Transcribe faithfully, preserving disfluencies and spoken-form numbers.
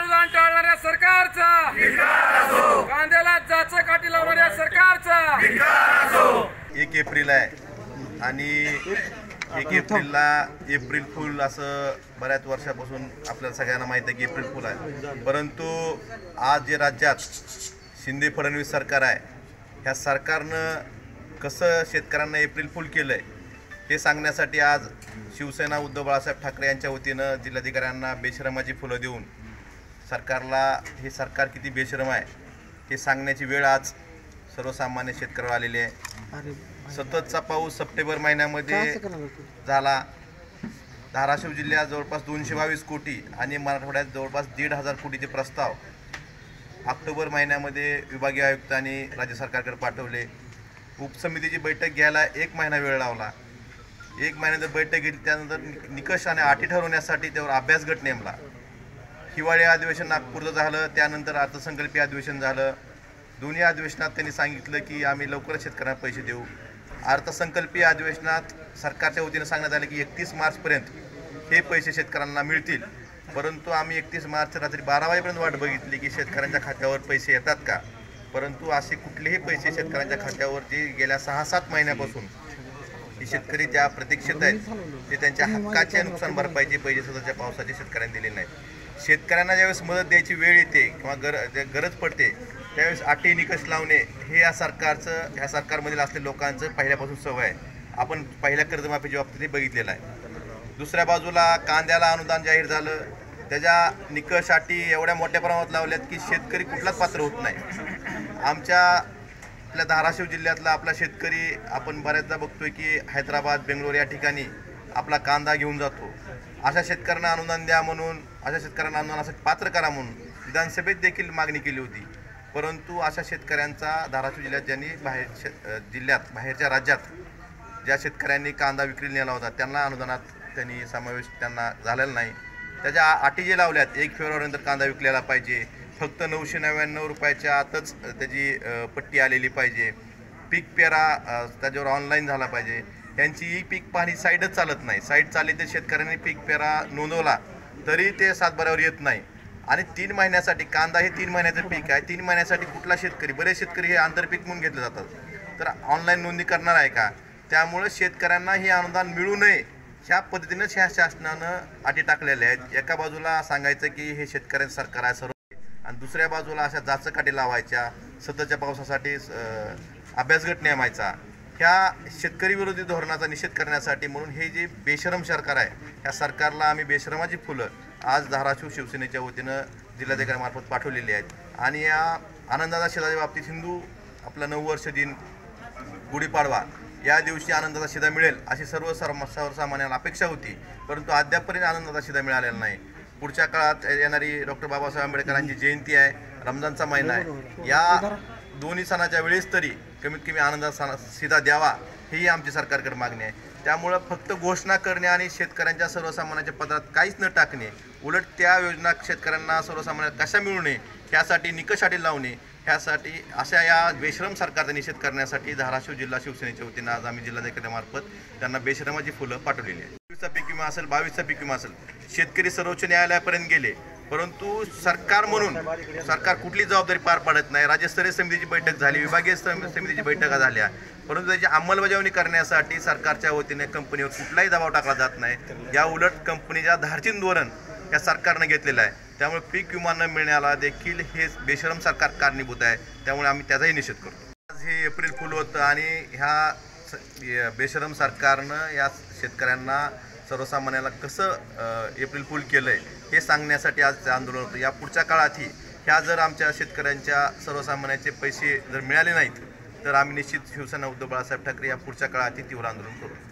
अनुदान टाळणाऱ्या सरकारचा, कांद्याला जाचं काठी लावणाऱ्या सरकारचा एक एप्रिल आहे आणि एक एप्रिलला एप्रिल फुल असं बऱ्याच वर्षापासून आपल्याला सगळ्यांना माहिती आहे की एप्रिल फुल आहे. परंतु आज जे राज्यात शिंदे फडणवीस सरकार आहे, ह्या सरकारनं कसं शेतकऱ्यांना एप्रिल फुल केलं आहे हे सांगण्यासाठी आज शिवसेना उद्धव बाळासाहेब ठाकरे यांच्या वतीनं जिल्हाधिकाऱ्यांना बेशरमाची फुलं देऊन सरकारला हे सरकार किती बेशरम आहे हे सांगण्याची वेळ आज सर्वसामान्य शेतकऱ्यावर आलेली आहे. सततचा पाऊस सप्टेंबर महिन्यामध्ये झाला. धाराशिव जिल्ह्यात जवळपास दोनशे बावीस कोटी आणि मराठवाड्यात जवळपास दीड हजार कोटीचे प्रस्ताव ऑक्टोबर महिन्यामध्ये विभागीय आयुक्तांनी राज्य सरकारकडे पाठवले. उपसमितीची बैठक घ्यायला एक महिना वेळ लावला. एक महिन्यानंतर बैठक घेतली. त्यानंतर निकष आणि अटी ठरवण्यासाठी त्यावर अभ्यास गट नेमला. हिवाळी अधिवेशन नागपूरचं झालं, त्यानंतर अर्थसंकल्पीय अधिवेशन झालं. दोन्ही अधिवेशनात त्यांनी सांगितलं की आम्ही लवकरच शेतकऱ्यांना पैसे देऊ. अर्थसंकल्पीय अधिवेशनात सरकारच्या वतीनं सांगण्यात आलं की एकतीस मार्चपर्यंत हे पैसे शेतकऱ्यांना मिळतील. परंतु आम्ही एकतीस मार्च रात्री बारा वाजेपर्यंत वाट बघितली की शेतकऱ्यांच्या खात्यावर पैसे येतात का. परंतु असे कुठलेही पैसे शेतकऱ्यांच्या खात्यावर जे गेल्या सहा सात महिन्यापासून हे शेतकरी ज्या प्रतीक्षेत आहेत ते त्यांच्या हक्काच्या नुकसान भरपाईचे पैसे सध्याच्या पावसाचे शेतकऱ्यांनी दिले नाहीत. शेतकऱ्यांना ज्यावेळेस मदत द्यायची वेळ येते किंवा गर गरज पडते त्यावेळेस अटी निकष लावणे हे या सरकारचं ह्या सरकारमधील असलेल्या लोकांचं पहिल्यापासून सवय आहे. आपण पहिल्या कर्जमाफीच्या बाबतीत बघितलेलं आहे. दुसऱ्या बाजूला कांद्याला अनुदान जाहीर झालं, त्याच्या निकष अटी एवढ्या मोठ्या प्रमाणात लावल्यात की शेतकरी कुठलाच पात्र होत नाही. आमच्या आपल्या धाराशिव जिल्ह्यातला आपला शेतकरी आपण बऱ्याचदा बघतोय की हैदराबाद बेंगलोर या ठिकाणी आपला कांदा घेऊन जातो. अशा शेतकऱ्यांना अनुदान द्या म्हणून, अशा शेतकऱ्यांना अनुदानासाठी पात्र करा म्हणून विधानसभेत देखील मागणी केली होती. परंतु अशा शेतकऱ्यांचा धाराशिव जिल्ह्यात ज्यांनी बाहेर शे जिल्ह्यात बाहेरच्या राज्यात ज्या शेतकऱ्यांनी कांदा विक्रीला नेला होता त्यांना अनुदानात त्यांनी समावेश त्यांना झालेला नाही. त्याच्या अटी जे लावल्यात एक फेब्रुवारीनंतर कांदा विकलेला पाहिजे, फक्त नऊशे नव्याण्णव रुपयाच्या आतच त्याची पट्टी आलेली पाहिजे, पीक पेरा त्याच्यावर ऑनलाईन झाला पाहिजे. त्यांची ही पीक पाहणी साईडच चालत नाही. साईड चालली तर शेतकऱ्यांनी पीक पेरा नोंदवला तरी ते सातबाऱ्यावर येत नाही. आणि तीन महिन्यासाठी कांदा हे तीन महिन्याचं पीक आहे. तीन महिन्यासाठी कुठला शेतकरी, बरेच शेतकरी हे आंतरपीक म्हणून घेतले जातात, तर ऑनलाईन नोंदणी करणार आहे का. त्यामुळे शेतकऱ्यांना हे अनुदान मिळू नये ह्या पद्धतीनंच ह्या शासनानं अटी टाकलेल्या आहेत. एका बाजूला सांगायचं की हे शेतकऱ्यांचं सरकार आहे सर्व, आणि दुसऱ्या बाजूला अशा जाचं काठी लावायच्या, सततच्या पावसासाठी अभ्यासगट नेमायचा. ह्या शेतकरी विरोधी धोरणाचा निषेध करण्यासाठी म्हणून हे जे बेशरम सरकार आहे ह्या सरकारला आम्ही बेशरमाची फुलं आज धाराशिव शिवसेनेच्या वतीनं जिल्हाधिकाऱ्यांमार्फत पाठवलेली आहेत. आणि या आनंदाच्या शिदाच्या बाबतीत हिंदू आपला नववर्ष दिन गुढीपाडवा या दिवशी आनंदाचा शिदा मिळेल अशी सर्व सर्व सर्वसामान्यांना अपेक्षा होती. परंतु अद्यापपर्यंत आनंदाचा शिदा मिळालेला नाही. पुढच्या काळात येणारी डॉक्टर बाबासाहेब आंबेडकरांची जयंती आहे, रमजानचा महिना आहे. या दोन्ही सणाच्या वेळेस तरी कमीत कमी आनंदाचा शिदा द्यावा ही आमची सरकारकडे मागणी आहे. त्यामुळं फक्त घोषणा करणे आणि शेतकऱ्यांच्या सर्वसामान्यांच्या पदरात काहीच न टाकणे, उलट त्या योजना शेतकऱ्यांना सर्वसामान्यांना कशा मिळू नये ह्यासाठी निकष अटी लावणे, ह्यासाठी अशा या बेशरम सरकारचा निषेध करण्यासाठी धाराशिव जिल्हा शिवसेनेच्या वतीनं आज आम्ही जिल्हाधिकाऱ्यांमार्फत त्यांना बेशरमाची फुलं पाठवलेली आहे. वीसचा पीक विमा असेल, बावीसचा पीक विमा असेल, शेतकरी सर्वोच्च न्यायालयापर्यंत गेले परंतु सरकार म्हणून सरकार कुठली जबाबदारी पार पाडत नाही. राज्यस्तरीय समितीची बैठक झाली, विभागीय समितीची बैठका झाल्या, परंतु त्याची अंमलबजावणी करण्यासाठी सरकारच्या वतीने कंपनीवर कुठलाही दबाव टाकला जात नाही. या उलट कंपनीच्या धारचिन धोरण या सरकारनं घेतलेलं आहे. त्यामुळे पीक विमा न मिळण्याला देखील हे बेशरम सरकार कारणीभूत आहे. त्यामुळे आम्ही त्याचाही निषेध करतो. आज हे एप्रिल फुल होतं आणि ह्या बेशरम सरकारनं या शेतकऱ्यांना सर्वसामान्याला कसं एप्रिल फुल केलं आहे हे सांगण्यासाठी आज आंदोलन होतं. या पुढच्या काळातही ह्या जर आमच्या शेतकऱ्यांच्या सर्वसामान्यांचे पैसे जर मिळाले नाहीत तर आम्ही निश्चित शिवसेना उद्धव बाळासाहेब ठाकरे या पुढच्या काळातही तीव्र आंदोलन करू.